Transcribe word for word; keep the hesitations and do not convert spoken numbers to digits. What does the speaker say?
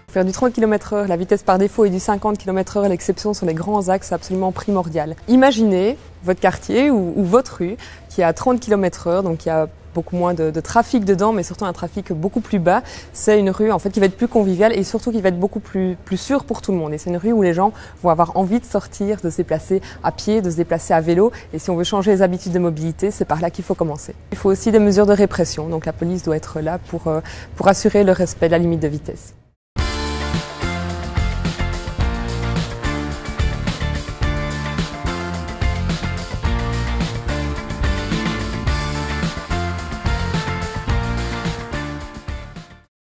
Faire du trente kilomètres heure, la vitesse par défaut, et du cinquante kilomètres heure, l'exception sur les grands axes, c'est absolument primordial. Imaginez votre quartier ou, ou votre rue qui est à trente kilomètres heure, donc il y a beaucoup moins de, de trafic dedans, mais surtout un trafic beaucoup plus bas. C'est une rue en fait qui va être plus conviviale et surtout qui va être beaucoup plus, plus sûre pour tout le monde. Et c'est une rue où les gens vont avoir envie de sortir, de se déplacer à pied, de se déplacer à vélo. Et si on veut changer les habitudes de mobilité, c'est par là qu'il faut commencer. Il faut aussi des mesures de répression. Donc la police doit être là pour, pour assurer le respect de la limite de vitesse.